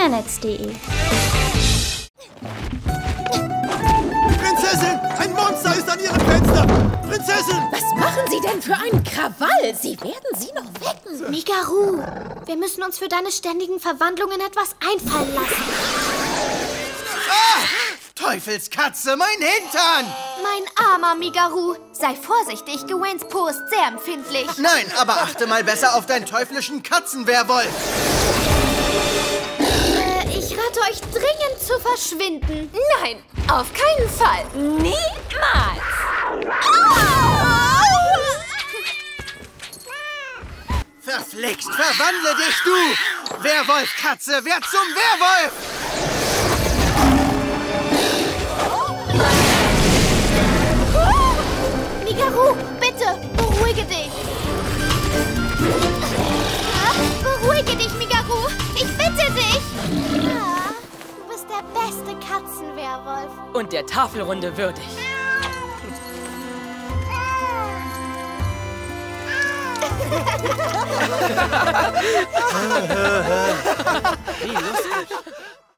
kindernetz.de. Prinzessin! Ein Monster ist an Ihrem Fenster! Prinzessin! Was machen Sie denn für einen Krawall? Sie werden sie noch wecken. Migaru, wir müssen uns für deine ständigen Verwandlungen etwas einfallen lassen. Ah! Teufelskatze, mein Hintern! Mein armer Migaru, sei vorsichtig, Gawains Po ist sehr empfindlich. Nein, aber achte mal besser auf deinen teuflischen Katzenwerwolf. Ich rate euch dringend zu verschwinden. Nein, auf keinen Fall. Niemals. Verflixt, verwandle dich, du! Werwolfkatze, werd zum Werwolf! Migaru, bitte, beruhige dich. Beruhige dich, Migaru. Ich bitte dich. Ja, du bist der beste Katzenwerwolf. Und der Tafelrunde würdig. Wie lustig.